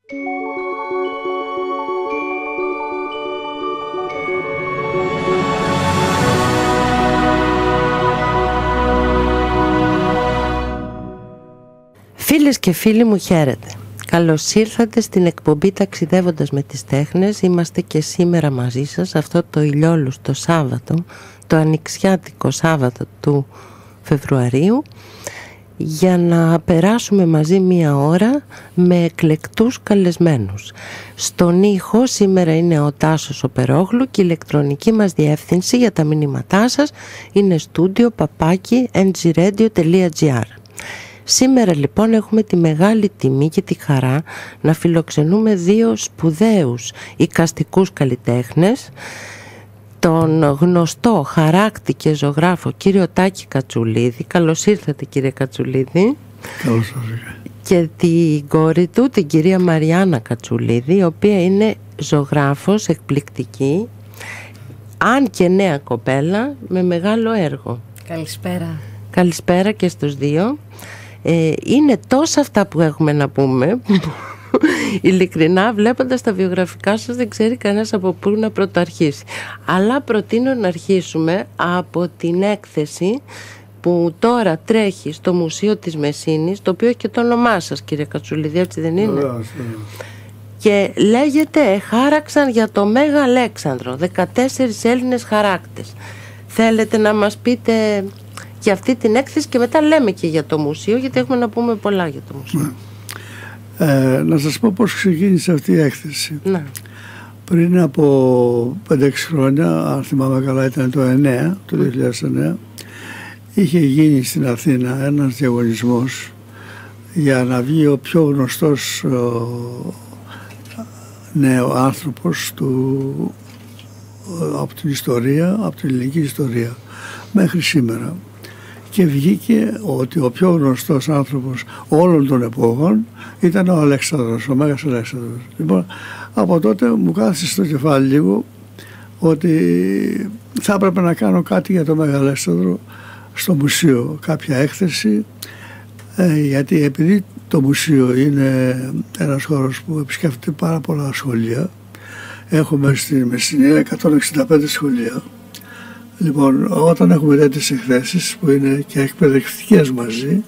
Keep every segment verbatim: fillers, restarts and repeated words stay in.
Φίλες και φίλοι μου, χαίρετε. Καλώς ήρθατε στην εκπομπή Ταξιδεύοντας με τις Τέχνες. Είμαστε και σήμερα μαζί σας αυτό το ηλιόλουστο Σάββατο, το ανοιξιάτικο Σάββατο του Φεβρουαρίου, για να περάσουμε μαζί μία ώρα με εκλεκτούς καλεσμένους. Στον ήχο σήμερα είναι ο Τάσος ο Περόγλου και η ηλεκτρονική μας διεύθυνση για τα μηνύματά σας είναι studio παπάκι εν τζι radio τελεία τζι άρ. Σήμερα λοιπόν έχουμε τη μεγάλη τιμή και τη χαρά να φιλοξενούμε δύο σπουδαίους εικαστικούς καλλιτέχνες, τον γνωστό χαράκτη και ζωγράφο κύριο Τάκη Κατσουλίδη. Καλώς ήρθατε, κύριε Κατσουλίδη. Καλώς ήρθατε. Και την κόρη του, την κυρία Μαριάννα Κατσουλίδη, η οποία είναι ζωγράφος εκπληκτική, αν και νέα κοπέλα, με μεγάλο έργο. Καλησπέρα. Καλησπέρα και στους δύο. Ε, είναι τόσα αυτά που έχουμε να πούμε, ειλικρινά βλέποντας τα βιογραφικά σας δεν ξέρει κανένας από πού να πρωτοαρχίσει. Αλλά προτείνω να αρχίσουμε από την έκθεση που τώρα τρέχει στο Μουσείο της Μεσίνης, το οποίο έχει και το όνομά σας, κύριε Κατσουλίδη, έτσι δεν είναι? Βεβαίως, και λέγεται «Χάραξαν για το Μέγα Αλέξανδρο, δεκατέσσερις Έλληνες χαράκτες». Θέλετε να μας πείτε για αυτή την έκθεση και μετά λέμε και για το μουσείο, γιατί έχουμε να πούμε πολλά για το μουσείο. Ε, να σας πω πώς ξεκίνησε αυτή η έκθεση. Να. Πριν από πέντε έξι χρόνια, αν θυμάμαι καλά ήταν το εννέα, το δύο χιλιάδες εννέα, είχε γίνει στην Αθήνα ένας διαγωνισμός για να βγει ο πιο γνωστός ο, νέο άνθρωπος του, από την ιστορία, από την ελληνική ιστορία μέχρι σήμερα. Και βγήκε ότι ο πιο γνωστός άνθρωπος όλων των εποχών ήταν ο Αλέξανδρος, ο Μέγας Αλέξανδρος. Λοιπόν, από τότε μου κάθισε στο κεφάλι λίγο ότι θα έπρεπε να κάνω κάτι για το Μέγα Αλέξανδρο στο μουσείο, κάποια έκθεση, ε, γιατί επειδή το μουσείο είναι ένας χώρος που επισκέφτεται πάρα πολλά σχολεία, έχουμε στη Μεσσηνία εκατόν εξήντα πέντε σχολεία. Λοιπόν, όταν έχουμε τέτοιες εκθέσεις που είναι και εκπαιδευτικές μαζί,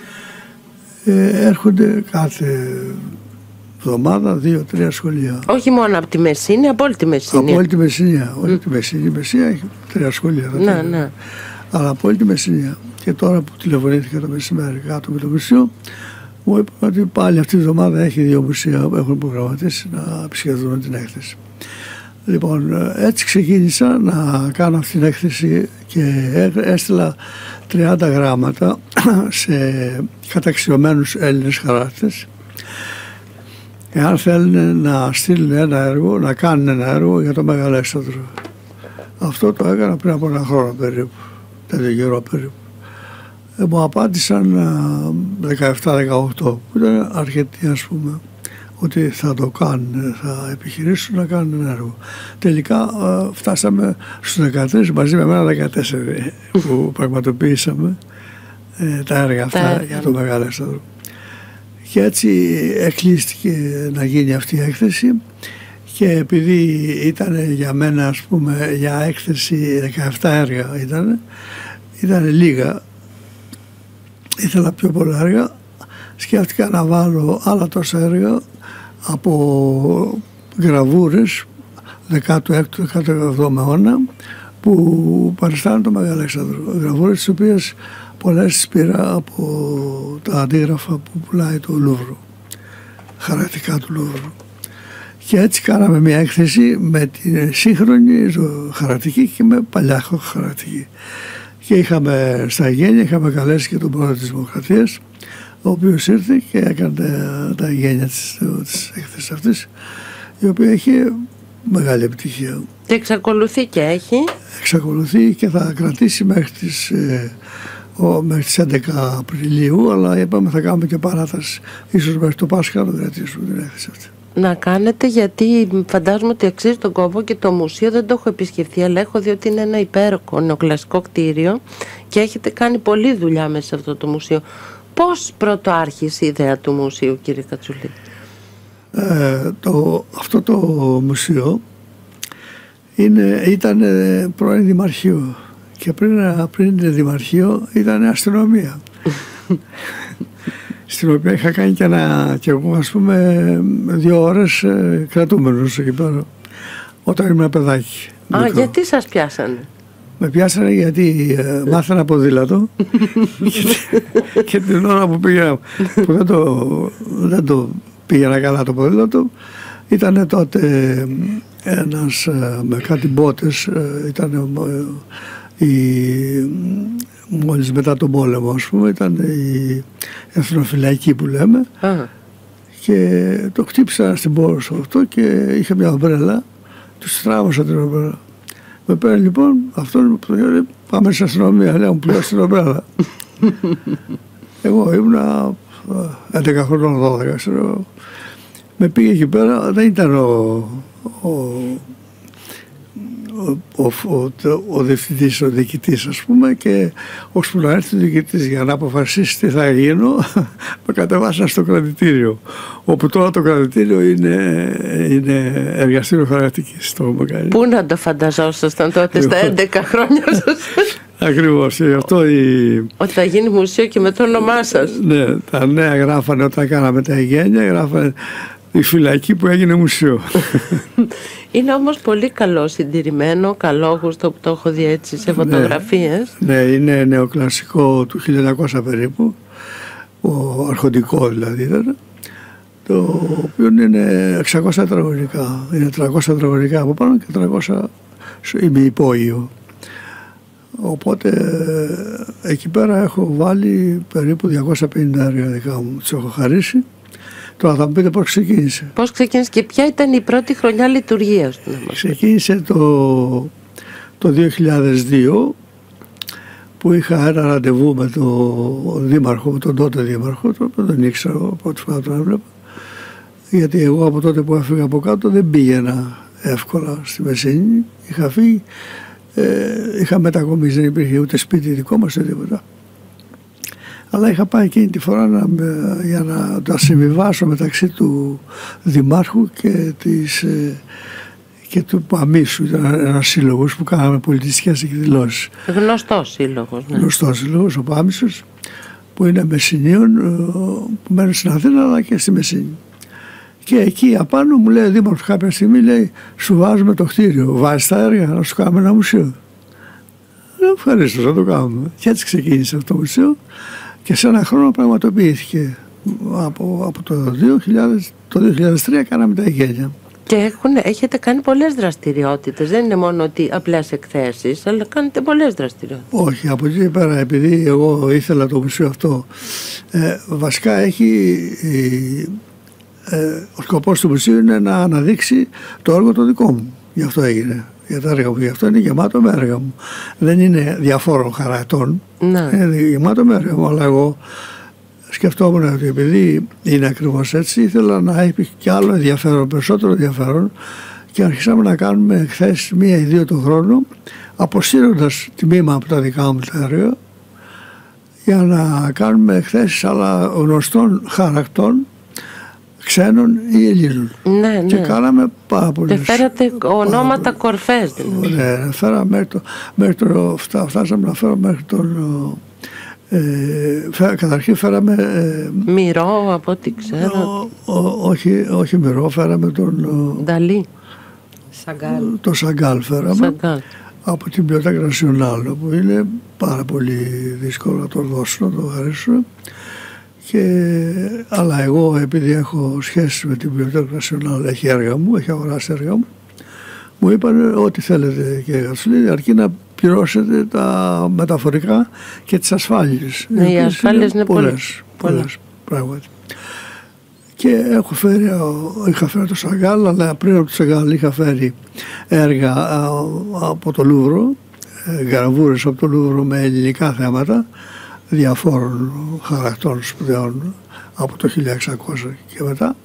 ε, έρχονται κάθε εβδομάδα δύο-τρία σχολεία. Όχι μόνο από τη Μεσσηνία, από όλη τη Μεσσηνία. Από όλη τη Μεσσηνία. Όλη τη Μεσσηνία. Η Μεσσηνία έχει τρία σχολεία. Ναι, ναι. Αλλά από όλη τη Μεσσηνία. Και τώρα που τηλεφωνήθηκα το μεσημέρι κάτω με το μουσείο, μου είπαν ότι πάλι αυτή τη εβδομάδα έχει δύο μουσεία που έχουν προγραμματίσει να επισκεφθούν την έκθεση. Λοιπόν, έτσι ξεκίνησα να κάνω αυτή την έκθεση και έστειλα τριάντα γράμματα σε καταξιωμένους Έλληνες χαράκτες, εάν θέλουν να στείλουν ένα έργο, να κάνουν ένα έργο για το Μέγα Αλέξανδρο. Αυτό το έκανα πριν από ένα χρόνο περίπου, τέτοιο καιρό περίπου. Ε, μου απάντησαν δεκαεπτά δεκαοκτώ, που ήταν αρκετοί, ας πούμε, ότι θα το κάνουν, θα επιχειρήσουν να κάνουν ένα έργο. Τελικά φτάσαμε στους δεκατρείς, μαζί με εμένα δεκατέσσερα που πραγματοποιήσαμε ε, τα έργα αυτά τα έργα. Για το Μέγα Αλέξανδρο. Και έτσι εκλείστηκε να γίνει αυτή η έκθεση, και επειδή ήταν για μένα, ας πούμε, για έκθεση δεκαεπτά έργα ήταν, ήταν λίγα, ήθελα πιο πολλά έργα, σκέφτηκα να βάλω άλλα τόσα έργα από γραβούρες δεκάτο έκτο δεκάτο έβδομο αιώνα που παριστάνουν το Μέγα Αλέξανδρο. Γραβούρες τις οποίες πολλές τις πήρα από τα αντίγραφα που πουλάει το Λούβρο, χαρακτικά του Λούβρου. Και έτσι κάναμε μια έκθεση με την σύγχρονη χαρακτική και με παλιά χαρακτική. Και είχαμε στα γένεια, είχαμε καλέσει και τον πρόεδρο της Δημοκρατίας, ο οποίος ήρθε και έκανε τα γένεια της, της έκθεσης αυτής, η οποία έχει μεγάλη επιτυχία. Και εξακολουθεί και έχει. Εξακολουθεί και θα κρατήσει μέχρι τις, ε, ο, μέχρι τις έντεκα Απριλίου, αλλά είπαμε θα κάνουμε και παράταση, ίσως μέχρι το Πάσχα να κρατήσουμε την έκθεση αυτή. Να κάνετε, γιατί φαντάζομαι ότι αξίζει τον κόπο, και το μουσείο δεν το έχω επισκεφθεί, αλλά έχω δει ότι είναι ένα υπέροχο νεοκλασικό κτίριο και έχετε κάνει πολλή δουλειά μέσα σε αυτό το μουσείο. Πώς πρώτο άρχισε η ιδέα του μουσείου, κύριε Κατσουλίδη? Ε, το, αυτό το μουσείο είναι, ήταν πρώην δημαρχείο και πριν, πριν δημαρχείο ήταν αστυνομία. Στην οποία είχα κάνει και, ένα, και εγώ ας πούμε δύο ώρες ε, κρατούμενος εκεί πέρα όταν ήμουν παιδάκι. Α, μικρό. Γιατί σας πιάσανε? Με πιάσανε γιατί ε, μάθανα ποδήλατο και, και την ώρα που πήγα που δεν το, δεν το πήγαινα καλά το ποδήλατο ήταν τότε ένας ε, με κάτι μπότες ε, ήταν ε, η, μόλις μετά τον πόλεμο ας πούμε ήταν η εθνοφυλακή που λέμε Α. και το χτύπησα στην πόρτα αυτό και είχε μια ομπρέλα, του στράβωσα την ομπρέλα. Με παίρνει λοιπόν αυτόν που λέει πάμε στην αστυνομία, λέει μου πλέον την ομπρέλα. Εγώ ήμουνα έντεκα χρονών, δώδεκα ξέρω. Με πήγε εκεί πέρα, δεν ήταν ο, ο Ο, ο, ο, ο διευθυντής, ο διοικητής ας πούμε και ώσπου να έρθει ο διοικητής για να αποφασίσει τι θα γίνω με κατεβάσαν στο κρατητήριο όπου τώρα το κρατητήριο είναι, είναι εργαστήριο χαρακτικής. Πού να το φανταζόσασταν τότε στα έντεκα χρόνια σας? Ακριβώς, αυτό η... ότι θα γίνει μουσείο και με το όνομά σας. Ναι, τα νέα γράφανε όταν κάναμε τα εγγένεια, γράφανε η φυλακή που έγινε μουσείο. Είναι όμως πολύ καλό συντηρημένο, καλόγουστο που το έχω δει έτσι σε φωτογραφίες. Ναι, ναι, είναι νεοκλασικό του χίλια εννιακόσια περίπου, ο αρχοντικό δηλαδή ήταν, το οποίο είναι εξακόσια τετραγωνικά, είναι τριακόσια τετραγωνικά από πάνω και τριακόσια ημιυπόγειο. Οπότε εκεί πέρα έχω βάλει περίπου διακόσια πενήντα έργα δικά μου, τους έχω χαρίσει. Τώρα θα μου πείτε πώς ξεκίνησε. Πώς ξεκίνησε και ποια ήταν η πρώτη χρονιά λειτουργίας του? Ξεκίνησε το, το δύο χιλιάδες δύο που είχα ένα ραντεβού με τον δήμαρχο, με τον τότε δήμαρχο, το δεν ήξερα από ό,τι φορά τον έβλεπα. Γιατί εγώ από τότε που έφυγα από κάτω δεν πήγαινα εύκολα στη Μεσίνη. Είχα φύγει, ε, είχα μετακομίσει, δεν υπήρχε ούτε σπίτι δικό μας ούτε τίποτα. Αλλά είχα πάει εκείνη τη φορά να, για να τα συμβιβάσω μεταξύ του δημάρχου και, της, και του Παμίσου. Ήταν ένας σύλλογος που κάναμε πολιτιστικές εκδηλώσεις. Γνωστός σύλλογος. Ναι. Γνωστός σύλλογος, ο Πάμισος, που είναι Μεσσηνίων, που μένουν στην Αθήνα αλλά και στη Μεσσήνη. Και εκεί απάνω μου λέει ο δήμαρχος κάποια στιγμή, λέει, σου βάζουμε το κτίριο, βάζεις τα έργα να σου κάνουμε ένα μουσείο. Ευχαριστώ, θα το κάνουμε. Και έτσι ξεκίνησε αυτό το μουσείο. Και σε ένα χρόνο πραγματοποιήθηκε. Από, από το, δύο χιλιάδες, το δύο χιλιάδες τρία κάναμε τα εγγένεια. Και έχουν, έχετε κάνει πολλές δραστηριότητες. Δεν είναι μόνο ότι απλές εκθέσεις, αλλά κάνετε πολλές δραστηριότητες. Όχι, από εκεί πέρα, επειδή εγώ ήθελα το μουσείο αυτό, ε, βασικά έχει... Ε, ο σκοπός του μουσείου είναι να αναδείξει το έργο το δικό μου. Γι' αυτό έγινε. Για τα έργα μου. Γι' αυτό είναι γεμάτο με έργα μου. Δεν είναι διαφόρων χαρακτών. Ναι. Είναι γεμάτο με έργα μου. Αλλά εγώ σκεφτόμουν ότι επειδή είναι ακριβώς έτσι, ήθελα να έχει κι άλλο ενδιαφέρον, περισσότερο ενδιαφέρον, και αρχίσαμε να κάνουμε εκθέσεις μία ή δύο το χρόνο, αποσύροντας τμήμα από τα δικά μου τα έργα, για να κάνουμε εκθέσεις αλλά γνωστών χαρακτών, ξένων ή Ελλήνων. Ναι, ναι. Και κάναμε πάρα πολλές. Και φέρατε ονόματα κορφές δηλαδή. Ναι, φέραμε μέχρι το, μέχρι το, φτά, φτάσαμε να φέραμε μέχρι τον... Ε, φέ, καταρχήν φέραμε... Ε, Μυρό από ό,τι ξέρω. Ο, ο, όχι, όχι Μυρό, φέραμε τον... Νταλή. Σαγκάλ. Το Σαγκάλ φέραμε. Σαγκάλ. Από την Bibliothèque Nationale, που είναι πάρα πολύ δύσκολο να το δώσω, να το χαρίσω. Και, αλλά εγώ, επειδή έχω σχέση με την Bibliothèque Nationale, έχει έργα μου, έχει αγοράσει έργα μου, μου είπαν ό,τι θέλετε και Γατσουλή, αρκεί να πληρώσετε τα μεταφορικά και τις ασφάλειες. Ναι, οι ασφάλειες είναι πολλές, πολλές πράγματι. Και έχω φέρει, είχα φέρει το Σαγκάλ, αλλά πριν από το Σαγκάλ είχα φέρει έργα από το Λούβρο, γραβούρες από το Λούβρο με ελληνικά θέματα, διαφόρων χαρακτών σπουδαίων από το χίλια εξακόσια και μετά.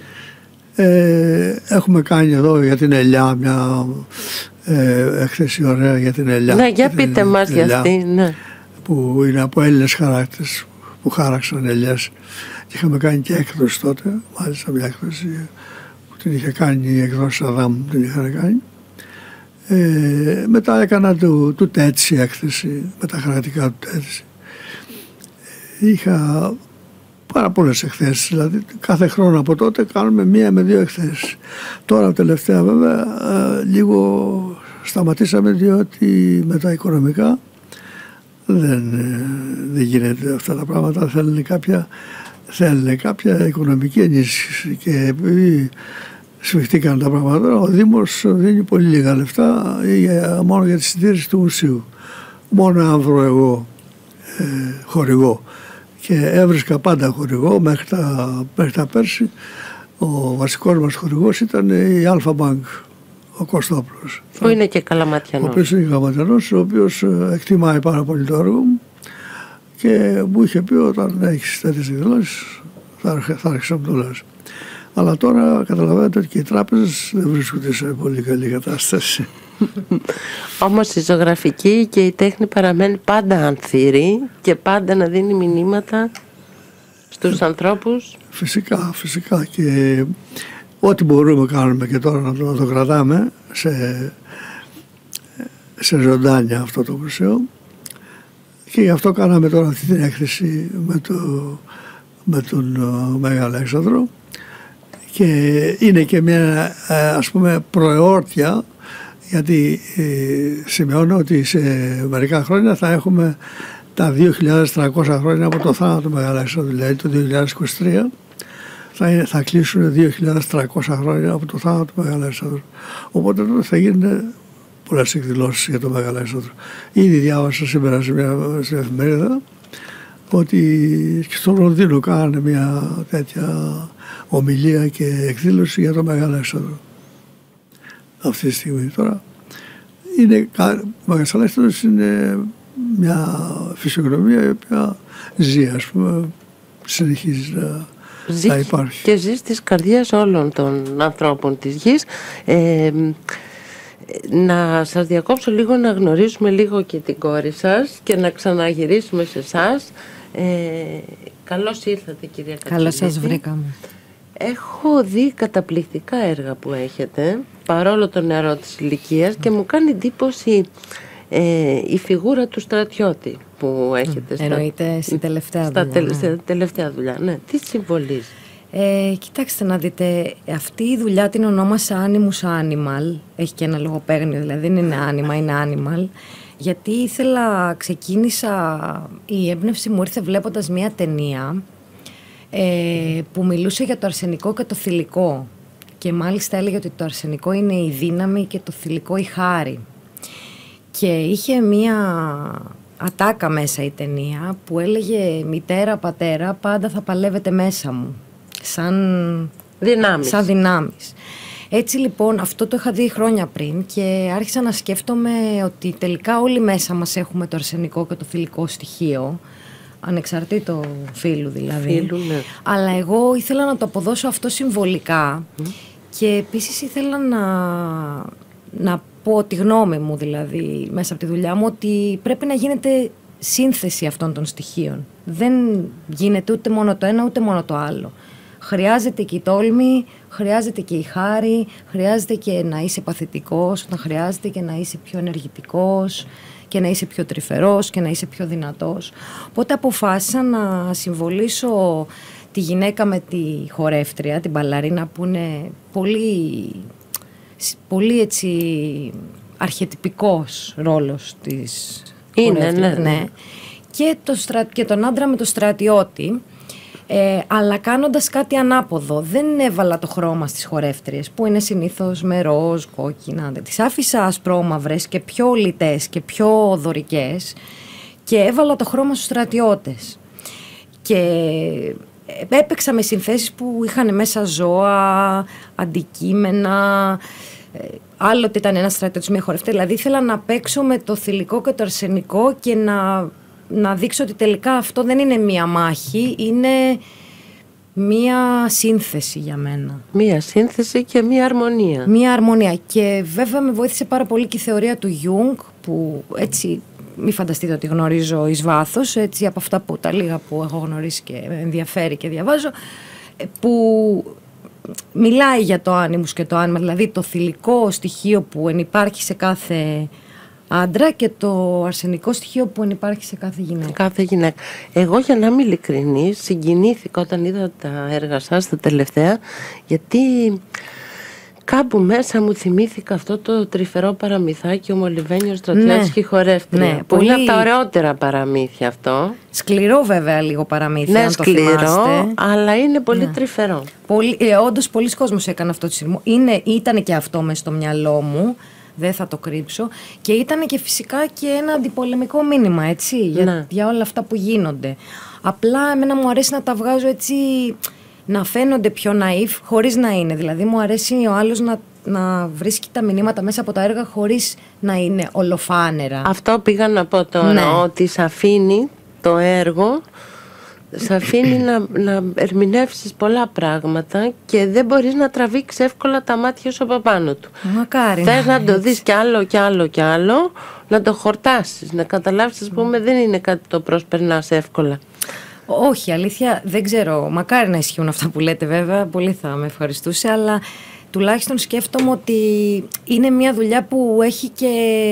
Ε, έχουμε κάνει εδώ για την ελιά μια ε, έκθεση ωραία για την ελιά. Ναι, για πείτε μας για αυτή. Ναι. Που είναι από Έλληνες χαράκτες που χάραξαν ελιές. Και είχαμε κάνει και έκδοση τότε, μάλιστα μια έκδοση την είχε κάνει η εκδόση Αδάμ, την είχαν κάνει. Ε, μετά έκανα του, του Τέτση έκθεση, με τα χαρακτικά του Τέτση. Είχα πάρα πολλές εκθέσεις, δηλαδή κάθε χρόνο από τότε κάνουμε μία με δύο εκθέσεις. Τώρα τελευταία βέβαια λίγο σταματήσαμε, διότι με τα οικονομικά δεν, δεν γίνεται αυτά τα πράγματα, θέλουν κάποια, θέλουν κάποια οικονομική ενίσχυση και επειδή σφιχτήκαν τα πράγματα, ο Δήμος δίνει πολύ λίγα λεφτά για, μόνο για τη συντήρηση του μουσείου. Μόνο αν βρω εγώ ε, χορηγό. Και έβρισκα πάντα χορηγό μέχρι τα, μέχρι τα πέρσι. Ο βασικός μας χορηγός ήταν η Αλφα Μπάνκ, ο Κωστόπουλος. Που είναι και Καλαματιανός. Ο οποίος είναι Καλαματιανός, ο οποίος εκτιμάει πάρα πολύ το έργο μου και μου είχε πει όταν έχεις τέτοιες εκδηλώσεις θα, θα άρχισα να το λες. Αλλά τώρα καταλαβαίνετε ότι και οι τράπεζες δεν βρίσκονται σε πολύ καλή κατάσταση. Όμως η ζωγραφική και η τέχνη παραμένει πάντα ανθήρη και πάντα να δίνει μηνύματα στους ανθρώπους. Φυσικά, φυσικά, και ό,τι μπορούμε κάνουμε και τώρα να το, να το κρατάμε σε, σε ζωντάνια αυτό το μουσείο, και γι' αυτό κάναμε τώρα αυτή την έκθεση με, το, με τον Μέγα Αλέξανδρο, και είναι και μια ας πούμε προεόρτια, γιατί ε, σημειώνω ότι σε μερικά χρόνια θα έχουμε τα δύο χιλιάδες τριακόσια χρόνια από το θάνατο του Μέγα Αλέξανδρου, δηλαδή το δύο χιλιάδες είκοσι τρία θα, θα κλείσουν δύο χιλιάδες τριακόσια χρόνια από το θάνατο του Μέγα Αλέξανδρου. Οπότε τότε θα γίνουν πολλές εκδηλώσεις για το Μέγα Αλέξανδρο. Ήδη διάβασα σήμερα σε μια στην εφημερίδα ότι στο Λονδίνο κάνανε μια τέτοια ομιλία και εκδήλωση για το Μέγα Αλέξανδρο. Αυτή τη στιγμή τώρα είναι, ο Μέγας Αλέξανδρος είναι μια φυσιογνωμία η οποία ζει, ας πούμε, συνεχίζει να, ζει να υπάρχει. Και ζει στις καρδιές όλων των ανθρώπων της γης. Ε, να σας διακόψω λίγο, να γνωρίσουμε λίγο και την κόρη σας και να ξαναγυρίσουμε σε εσάς. Ε, καλώς ήρθατε, κυρία Κατσουλίδη. Καλώς σας βρήκαμε. Έχω δει καταπληκτικά έργα που έχετε, παρόλο το νεαρό της ηλικίας, και μου κάνει εντύπωση ε, η φιγούρα του στρατιώτη που έχετε. Εννοείται στα, στη τελευταία στα δουλειά. Τελε, ναι. τελευταία δουλειά, ναι. Τι συμβολίζει? Ε, κοιτάξτε να δείτε, αυτή η δουλειά την ονόμασα Animus Animal, έχει και ένα λογοπαίγνιο, δηλαδή δεν είναι άνιμα, είναι animal, γιατί ήθελα, ξεκίνησα, η έμπνευση μου ήρθε βλέποντας μια ταινία ε, που μιλούσε για το αρσενικό και το θηλυκό, και μάλιστα έλεγε ότι το αρσενικό είναι η δύναμη και το θηλυκό η χάρη, και είχε μια ατάκα μέσα η ταινία που έλεγε «Μητέρα, πατέρα, πάντα θα παλεύετε μέσα μου», σαν δυνάμεις. σαν δυνάμεις. Έτσι λοιπόν αυτό το είχα δει χρόνια πριν και άρχισα να σκέφτομαι ότι τελικά όλοι μέσα μας έχουμε το αρσενικό και το θηλυκό στοιχείο, ανεξαρτήτω φύλου δηλαδή. Φύλου, ναι. Αλλά εγώ ήθελα να το αποδώσω αυτό συμβολικά mm. και επίσης ήθελα να, να πω τη γνώμη μου, δηλαδή μέσα από τη δουλειά μου, ότι πρέπει να γίνεται σύνθεση αυτών των στοιχείων. Δεν γίνεται ούτε μόνο το ένα ούτε μόνο το άλλο. Χρειάζεται και η τόλμη, χρειάζεται και η χάρη, χρειάζεται και να είσαι παθητικός, όταν χρειάζεται και να είσαι πιο ενεργητικός και να είσαι πιο τρυφερός και να είσαι πιο δυνατός. Οπότε αποφάσισα να συμβολήσω τη γυναίκα με τη χορεύτρια, την μπαλαρίνα, που είναι πολύ, πολύ έτσι αρχετυπικός ρόλος της είναι, ναι, ναι. Και, το στρα... και τον άντρα με το στρατιώτη. Ε, αλλά κάνοντας κάτι ανάποδο. Δεν έβαλα το χρώμα στις χορεύτριες που είναι συνήθως με ροζ, κόκκινα. Τις άφησα ασπρόμαυρες και πιο λιτές και πιο δωρικές και έβαλα το χρώμα στους στρατιώτες. Και έπαιξα με συνθέσεις που είχαν μέσα ζώα, αντικείμενα. Άλλοτε ήταν ένα στρατιώτης με χορευτή. Δηλαδή ήθελα να παίξω με το θηλυκό και το αρσενικό και να... να δείξω ότι τελικά αυτό δεν είναι μία μάχη, είναι μία σύνθεση για μένα. Μία σύνθεση και μία αρμονία. Μία αρμονία. Και βέβαια με βοήθησε πάρα πολύ και η θεωρία του Γιούγκ, που έτσι, μη φανταστείτε ότι γνωρίζω εις βάθος, έτσι από αυτά που τα λίγα που έχω γνωρίσει και με ενδιαφέρει και διαβάζω, που μιλάει για το άνιμους και το άνιμα, δηλαδή το θηλυκό στοιχείο που ενυπάρχει σε κάθε άντρα και το αρσενικό στοιχείο που ενυπάρχει σε κάθε γυναίκα. Κάθε γυναίκα. Εγώ, για να είμαι ειλικρινής, συγκινήθηκα όταν είδα τα έργα σας τα τελευταία, γιατί κάπου μέσα μου θυμήθηκα αυτό το τρυφερό παραμυθάκι, ο Μολυβένιος στρατιώτης και η χορεύτρια. Ναι, που πολύ... είναι από τα ωραιότερα παραμύθια αυτό. Σκληρό βέβαια λίγο παραμύθι, ναι, αν το θυμάστε. Σκληρό, αλλά είναι πολύ ναι. τρυφερό. Πολύ, ε, όντως πολλοί κόσμος έκανε αυτό το σειρμό. Είναι, ήταν και αυτό μες στο μυαλό μου, δεν θα το κρύψω. Και ήταν και φυσικά και ένα αντιπολεμικό μήνυμα, έτσι, για, ναι. για όλα αυτά που γίνονται. Απλά εμένα μου αρέσει να τα βγάζω έτσι, να φαίνονται πιο ναΐφ, χωρίς να είναι. Δηλαδή μου αρέσει ο άλλος να, να βρίσκει τα μηνύματα μέσα από τα έργα χωρίς να είναι ολοφάνερα. Αυτό πήγα να πω τώρα, ναι. ότι σ' αφήνει το έργο, σ' αφήνει να, να ερμηνεύσεις πολλά πράγματα και δεν μπορείς να τραβήξεις εύκολα τα μάτια σου από πάνω του. Μακάρι. Θες να, να το δεις κι άλλο κι άλλο κι άλλο, να το χορτάσεις, να καταλάβεις, ας πούμε, δεν είναι κάτι το προσπερνάς εύκολα. Όχι, αλήθεια δεν ξέρω, μακάρι να ισχύουν αυτά που λέτε βέβαια, πολύ θα με ευχαριστούσε, αλλά τουλάχιστον σκέφτομαι ότι είναι μια δουλειά που έχει και,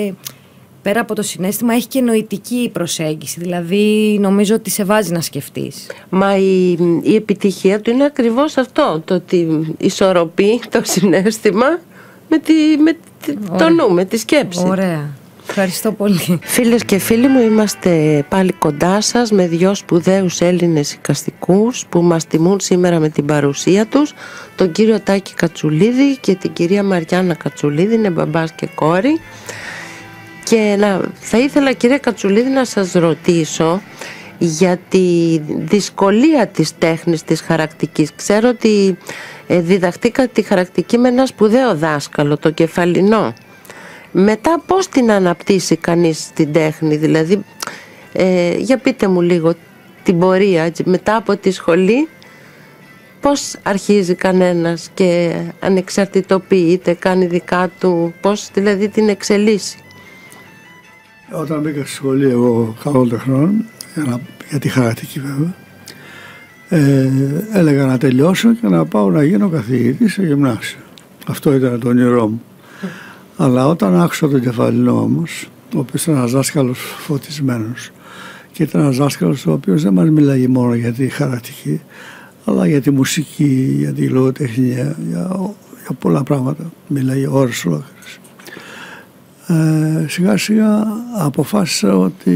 πέρα από το συναίσθημα, έχει και νοητική προσέγγιση, δηλαδή νομίζω ότι σε βάζει να σκεφτείς. Μα η, η επιτυχία του είναι ακριβώς αυτό, το ότι ισορροπεί το συναίσθημα με, τη, με τη, το νου, με τη σκέψη. Ωραία. Ευχαριστώ πολύ. Φίλες και φίλοι μου, είμαστε πάλι κοντά σας με δυο σπουδαίους Έλληνες εικαστικούς που μας τιμούν σήμερα με την παρουσία τους, τον κύριο Τάκη Κατσουλίδη και την κυρία Μαριάννα Κατσουλίδη, είναι μπαμπάς και κόρη. Και να, θα ήθελα, κυρία Κατσουλίδη, να σας ρωτήσω για τη δυσκολία της τέχνης της χαρακτικής. Ξέρω ότι ε, διδαχτήκατε τη χαρακτική με ένα σπουδαίο δάσκαλο, το Κεφαλινό. Μετά πώς την αναπτύσσει κανείς την τέχνη, δηλαδή ε, για πείτε μου λίγο την πορεία, έτσι, μετά από τη σχολή, πώς αρχίζει κανένας και ανεξαρτητοποιείται, κάνει δικά του, πώς δηλαδή την εξελίσσει. Όταν μπήκα στη σχολή εγώ καλών τεχνών, για, για τη χαρακτική βέβαια, ε, έλεγα να τελειώσω και να πάω να γίνω καθηγητής σε γυμνάσιο. Αυτό ήταν το όνειρό μου. Αλλά όταν άκουσα τον Κεφαλινό όμως, ο οποίος ήταν ένας δάσκαλος φωτισμένος και ήταν ένας δάσκαλος ο οποίος δεν μας μιλάει μόνο για τη χαρακτική, αλλά για τη μουσική, για τη λογοτεχνία, για, για πολλά πράγματα. Μιλάει ώρες ολόκληρες. Ε, σιγά σιγά αποφάσισα ότι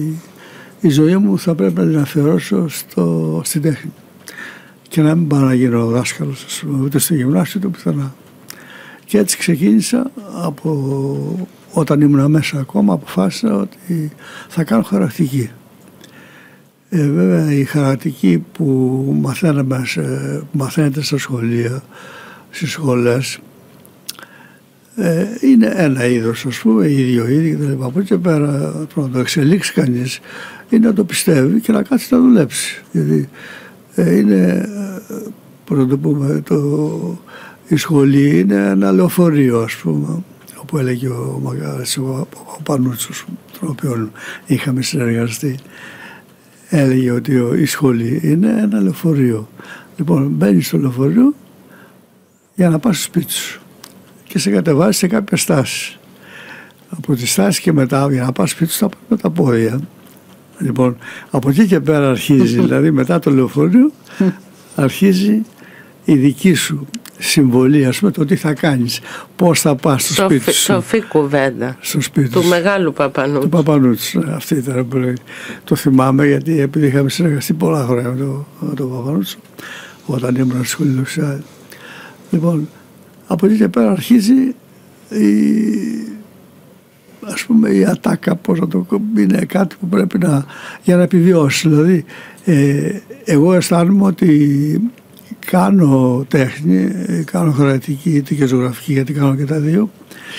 η ζωή μου θα πρέπει να την αφιερώσω στο, στην τέχνη και να μην πάω να γίνω δάσκαλος ούτε στο γυμνάσιο του πουθενά. Και έτσι ξεκίνησα, από όταν ήμουν μέσα ακόμα, αποφάσισα ότι θα κάνω χαρακτική. Ε, βέβαια η χαρακτική που μαθαίναμε, που μαθαίνετε στα σχολεία, στις σχολές, ε, είναι ένα είδος, ας πούμε, ίδιο είδη και τα λοιπά. Από εκεί και πέρα, να το εξελίξει κανείς, είναι να το πιστεύει και να κάτσει να δουλέψει. Γιατί ε, είναι, πώς να το πούμε, το... η σχολή είναι ένα λεωφορείο, ας πούμε, όπου έλεγε ο, ο, ο Πανούτσος, τον οποίο είχαμε συνεργαστεί. Έλεγε ότι η σχολή είναι ένα λεωφορείο. Λοιπόν, μπαίνεις στο λεωφορείο για να πας στο σπίτι σου και σε κατεβάζει σε κάποια στάση. Από τη στάση και μετά, για να πας στο σπίτι σου, θα πας με τα πόδια. Λοιπόν, από εκεί και πέρα αρχίζει, δηλαδή μετά το λεωφορείο, αρχίζει η δική σου συμβολή, ας πούμε, το τι θα κάνεις, πώς θα πας στο Σοφ, σπίτι σου. Σοφή κουβέντα στο σπίτι του σου. Μεγάλου Παπανούτσου. Του Παπανούτσου, αυτή ήταν που το θυμάμαι, γιατί επειδή είχαμε συνεργαστεί πολλά χρόνια με τον το Παπανούτσο όταν ήμουν στη σχολή Λοξιάδη. Λοιπόν, από εκεί και πέρα αρχίζει η, ας πούμε, η ατάκα, πώς να το είναι κάτι που πρέπει να, για να επιβιώσει. Δηλαδή, ε, εγώ αισθάνομαι ότι κάνω τέχνη, κάνω χαρακτική είτε και ζωγραφική, γιατί κάνω και τα δύο.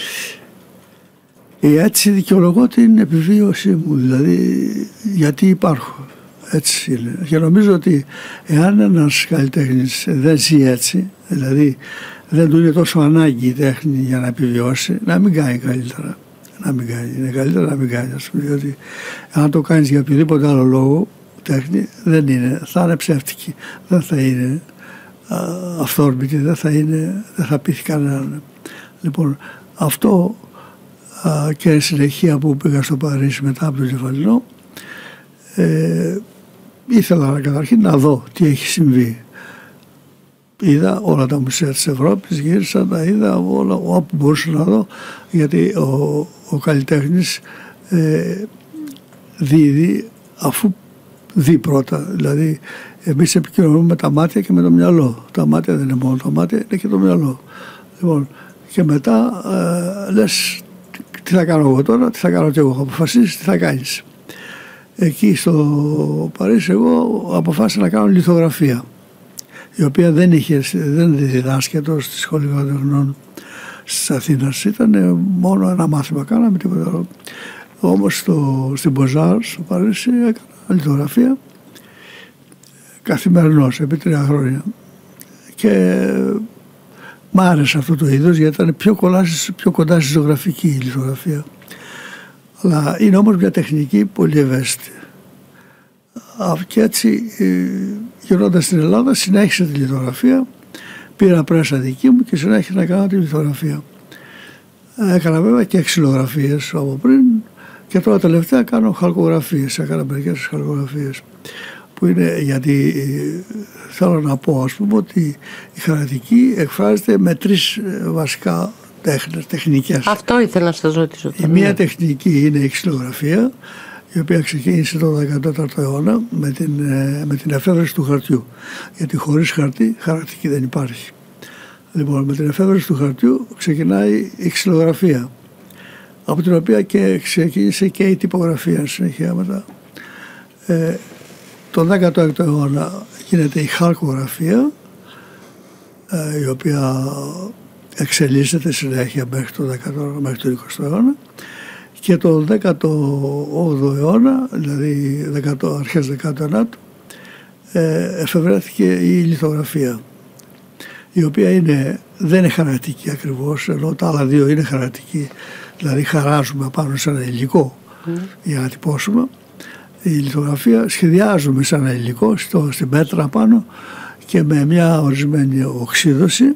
Έτσι δικαιολογώ την επιβίωσή μου, δηλαδή γιατί υπάρχω. Έτσι είναι. Και νομίζω ότι εάν ένας καλλιτέχνης δεν ζει έτσι, δηλαδή δεν του είναι τόσο ανάγκη η τέχνη για να επιβιώσει, να μην κάνει καλύτερα. Να μην κάνει. Είναι καλύτερα να μην κάνει, ας πούμε, διότι αν το κάνεις για οποιοδήποτε άλλο λόγο, τέχνη δεν είναι, θα είναι ψεύτικη, δεν θα είναι αυθόρμητη, δεν θα, είναι, δεν θα πείθει κανέναν. Λοιπόν, αυτό α, και η συνεχεία που πήγα στο Παρίσι μετά από τον Κεφαλινό, ε, ήθελα καταρχήν να δω τι έχει συμβεί. Είδα όλα τα μουσεία της Ευρώπης, γύρισα, τα είδα όλα όπου μπορούσα να δω, γιατί ο, ο καλλιτέχνης ε, δίδει αφού δει πρώτα. Δηλαδή εμείς επικοινωνούμε με τα μάτια και με το μυαλό. Τα μάτια δεν είναι μόνο τα μάτια, είναι και το μυαλό. Λοιπόν, και μετά ε, λες τι θα κάνω εγώ τώρα, τι θα κάνω και εγώ, αποφασίσεις τι θα κάνεις. Εκεί στο Παρίσι εγώ αποφάσισα να κάνω λιθογραφία, η οποία δεν είχε, δεν διδάσκεται στη Σχολή Γραφικών της Αθήνας. Ήταν μόνο ένα μάθημα, κάναμε τίποτα άλλο. Όμως στο, στην Μποζάρ, στο Παρίσι, έκανα λιθογραφία καθημερινώς επί τρία χρόνια. Και μ' άρεσε αυτό το είδος, γιατί ήταν πιο, κοντά, πιο κοντά στη ζωγραφική η λιθογραφία. Αλλά είναι όμως μια τεχνική πολύ ευαίσθητη. Και έτσι, γυρνώντας στην Ελλάδα, συνέχισα τη λιθογραφία, πήρα πρέσα δική μου και συνέχισα να κάνω τη λιθογραφία. Έκανα βέβαια και ξυλογραφίες από πριν και τώρα τελευταία κάνω χαλκογραφίες, έκανα μερικές χαλκογραφίες. Που είναι, γιατί θέλω να πω, ας πούμε, ότι η χαρακτική εκφράζεται με τρεις βασικά τέχνες, τεχνικές. Αυτό ήθελα να σας ρωτήσω. Η μία τεχνική είναι η ξυλογραφία, η οποία ξεκίνησε το δεκατέταρτο αιώνα με την, με την εφεύρεση του χαρτιού. Γιατί χωρίς χαρτί, χαρακτική δεν υπάρχει. Λοιπόν, με την εφεύρεση του χαρτιού ξεκινάει η ξυλογραφία, από την οποία και ξεκίνησε και η τυπογραφία συνέχεια μετά. Ε, τον δέκατο έκτο αιώνα γίνεται η χαλκογραφία, ε, η οποία εξελίσσεται συνέχεια μέχρι το δέκατο, μέχρι το εικοστό αιώνα, και το δέκατο όγδοο αιώνα, δηλαδή δέκατο, αρχές δέκατου ενάτου, ε, εφευρέθηκε η λιθογραφία, η οποία είναι, δεν είναι χαρακτική ακριβώς, ενώ τα άλλα δύο είναι χαρακτική, δηλαδή χαράζουμε πάνω σε ένα υλικό mm. για να τυπώσουμε. Η λιθογραφία σχεδιάζουμε σαν ένα υλικό στο, στην πέτρα πάνω και με μια ορισμένη οξύδωση,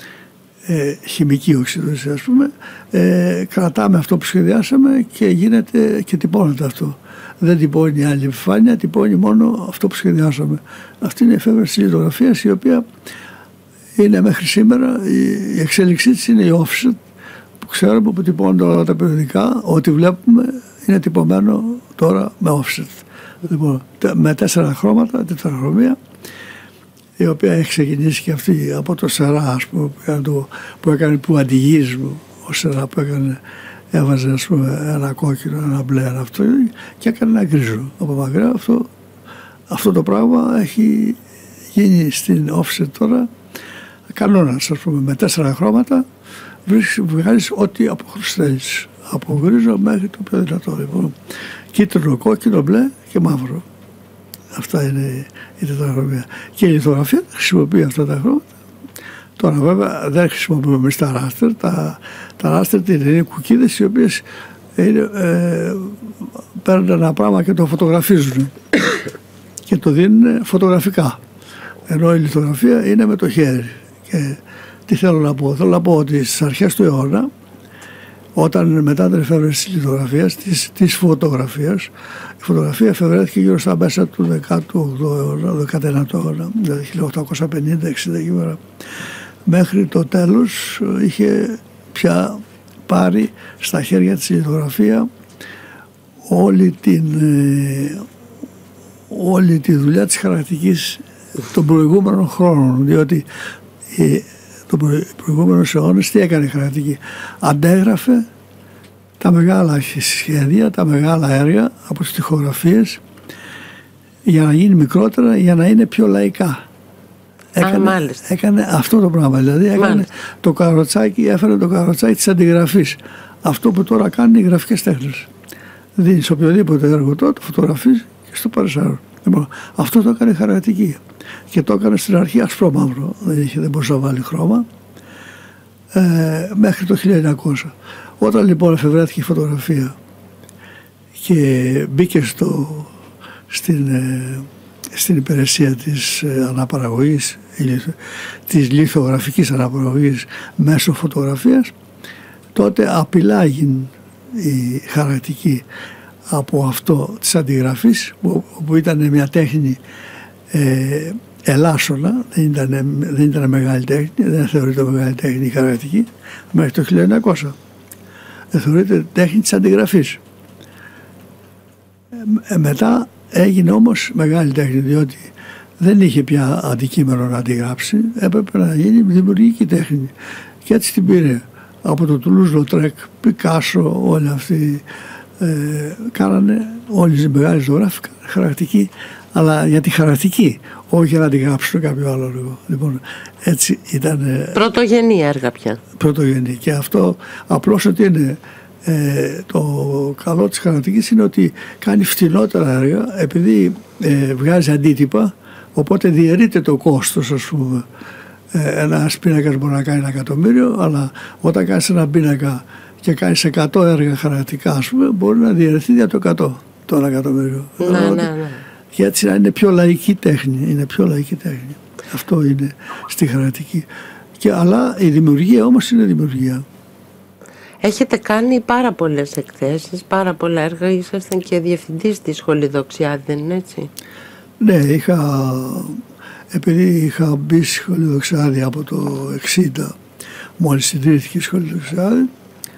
ε, χημική οξύδωση ας πούμε, ε, κρατάμε αυτό που σχεδιάσαμε και γίνεται και τυπώνεται αυτό. Δεν τυπώνει άλλη επιφάνεια, τυπώνει μόνο αυτό που σχεδιάσαμε. Αυτή είναι η εφεύρεση της λιθογραφίας, η οποία είναι μέχρι σήμερα, η εξέλιξή της είναι η offset, που ξέρουμε που τυπώνονται όλα τα περιοδικά, ό,τι βλέπουμε είναι τυπωμένο τώρα με offset. Λοιπόν, με τέσσερα χρώματα, τετραχρωμία, η οποία έχει ξεκινήσει και αυτή από το Σερά, ας πούμε, που έκανε, το, που έκανε που αντιγύρισμα, ο Σερά που έκανε, έβαζε ας πούμε ένα κόκκινο, ένα μπλε, ένα αυτό και έκανε ένα γκρίζο από μακριά. Αυτό, αυτό το πράγμα έχει γίνει στην offset τώρα κανόνας, ας πούμε, με τέσσερα χρώματα βγάζεις ό,τι αποχρούς θέλεις, από γκρίζο μέχρι το πιο δυνατό. Λοιπόν, κίτρινο, κόκκινο, μπλε και μαύρο. Αυτά είναι η τετραχρωμία. Και η λιθογραφία χρησιμοποιεί αυτά τα χρώματα. Τώρα βέβαια δεν χρησιμοποιούμε εμείς τα ράστερ. Τα, τα ράστερ είναι κουκίδες οι οποίες είναι, ε, παίρνουν ένα πράγμα και το φωτογραφίζουν και το δίνουν φωτογραφικά. Ενώ η λιθογραφία είναι με το χέρι. Και τι θέλω να πω. Θέλω να πω ότι στις αρχές του αιώνα, όταν μετά την εφεύρεση της λιθογραφίας, της, της φωτογραφίας, η φωτογραφία εφευρέθηκε γύρω στα μέσα του δέκατου όγδοου αιώνα, δεκαενάτου αιώνα, δηλαδή χίλια οκτακόσια πενήντα εξήντα γύρω. Μέχρι το τέλος είχε πια πάρει στα χέρια της λιθογραφία όλη, την, όλη τη δουλειά της χαρακτικής των προηγούμενων χρόνων, διότι τον προηγούμενο αιώνας τι έκανε η χαρακτική? Αντέγραφε τα μεγάλα σχέδια, τα μεγάλα έργα από τις τοιχογραφίες για να γίνει μικρότερα, για να είναι πιο λαϊκά. Έκανε, Α, έκανε αυτό το πράγμα, δηλαδή έκανε μάλιστα. Το καροτσάκι, έφερε το καροτσάκι της αντιγραφής. Αυτό που τώρα κάνουν οι γραφικές τέχνες. Δίνεις οποιοδήποτε έργο τότε, το φωτογραφίζει και στο παρεσάρω. Λοιπόν, αυτό το έκανε η χαρακτική. Και το έκανε στην αρχή ασπρό μαύρο, δεν, είχε, δεν μπορούσε να βάλει χρώμα, ε, μέχρι το χίλια εννιακόσια. Όταν λοιπόν εφευρέθηκε η φωτογραφία και μπήκε στο, στην, ε, στην υπηρεσία της αναπαραγωγής, της λιθογραφικής αναπαραγωγής μέσω φωτογραφίας, τότε απειλάγει η χαρακτική από αυτό της αντιγραφής, που ήταν μια τέχνη ε, ελάσσονα, δεν ήταν, δεν ήταν μεγάλη τέχνη, δεν θεωρείται μεγάλη τέχνη η χαρακτική μέχρι το χίλια εννιακόσια. Δεν θεωρείται τέχνη της αντιγραφής. Ε, μετά έγινε όμως μεγάλη τέχνη, διότι δεν είχε πια αντικείμενο να αντιγράψει, έπρεπε να γίνει δημιουργική τέχνη. Και έτσι την πήρε από το Toulouse-Lautrec, Πικάσο, όλοι αυτοί ε, κάνανε, όλοι οι μεγάλοι ζωγράφοι χαρακτική, αλλά για τη χαρακτική, όχι για να την γράψουν κάποιο άλλο λόγο. Λοιπόν, έτσι ήταν. Πρωτογενή έργα πια. Πρωτογενή. Και αυτό απλώς ότι είναι ε, το καλό της χαρακτικής είναι ότι κάνει φτηνότερα έργα, επειδή ε, βγάζει αντίτυπα, οπότε διαιρείται το κόστος, ας πούμε. Ε, ένας πίνακας μπορεί να κάνει ένα εκατομμύριο, αλλά όταν κάνεις ένα πίνακα και κάνεις εκατό έργα χαρακτικά, ας πούμε, μπορεί να διαιρεθεί για το εκατό το ένα εκατομμύριο. Ναι, ναι, ναι. Και έτσι είναι πιο λαϊκή τέχνη. Είναι πιο λαϊκή τέχνη. Αυτό είναι στη χαρακτική. Και, αλλά η δημιουργία όμως είναι δημιουργία. Έχετε κάνει πάρα πολλές εκθέσεις, πάρα πολλά έργα. Ήσασταν και διευθυντής της Σχολή Δοξιάδη, δεν είναι έτσι? Ναι, είχα, επειδή είχα μπει στη Σχολή Δοξιάδη από το εξήντα, μόλις συντηρήθηκε η Σχολή Δοξιάδη,